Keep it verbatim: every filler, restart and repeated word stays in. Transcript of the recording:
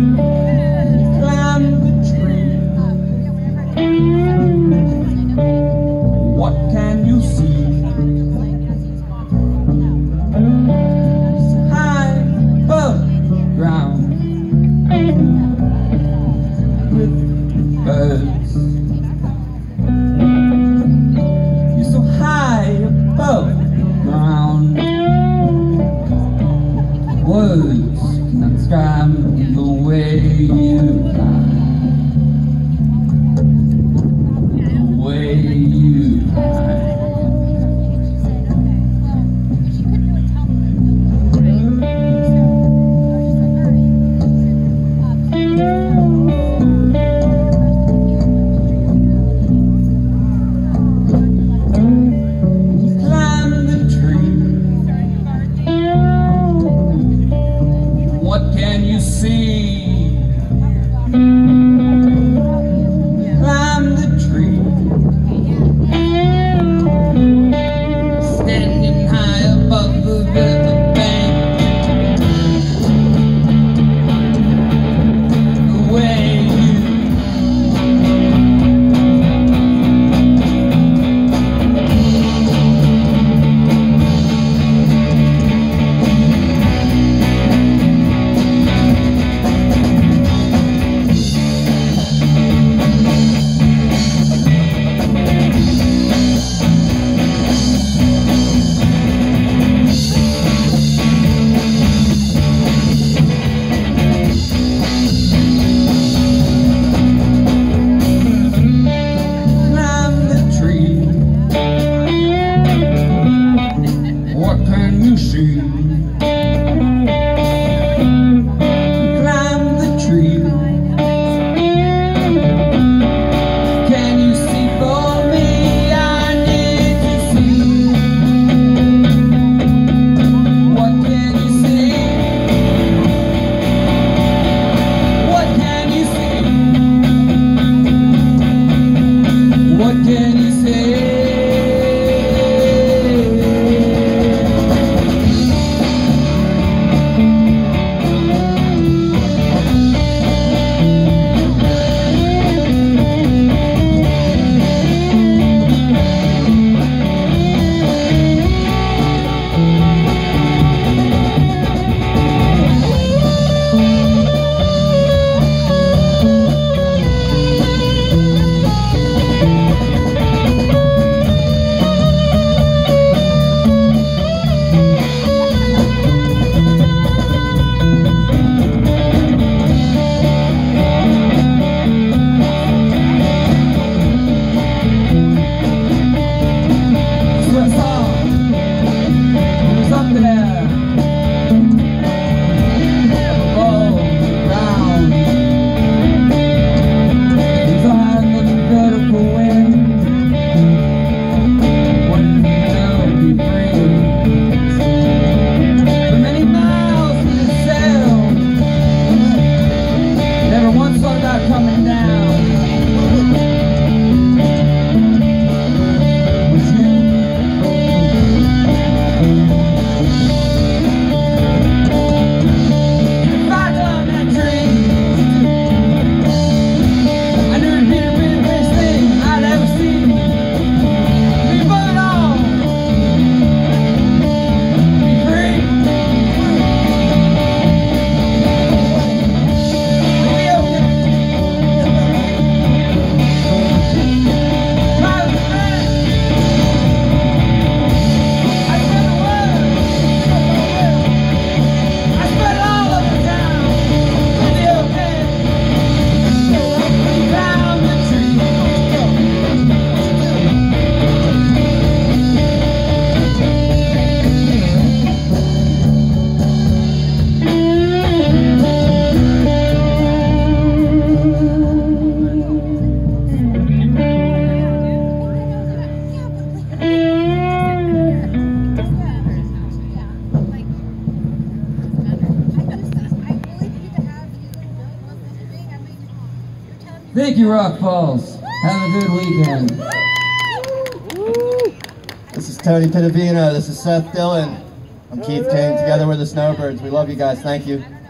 Climb the tree. What can you see? It's high above ground with birds. You're so high above ground. Words cannot describe the way you climb. The way you climb. Climb the tree. What can you see? Climb the tree. Standing high above the river bank. The way you see. Climb the tree. Can you see for me? I need to see. What can you see? What can you see? What can you say? Coming down with you. If I climb that tree, I knew it'd be the really best thing I'd ever seen. Be burn on, be free. Thank you, Rock Falls. Have a good weekend. This is Tony Pittavino. This is Seth Dillon. I'm Keith King. Together we're the Snowbirds. We love you guys. Thank you.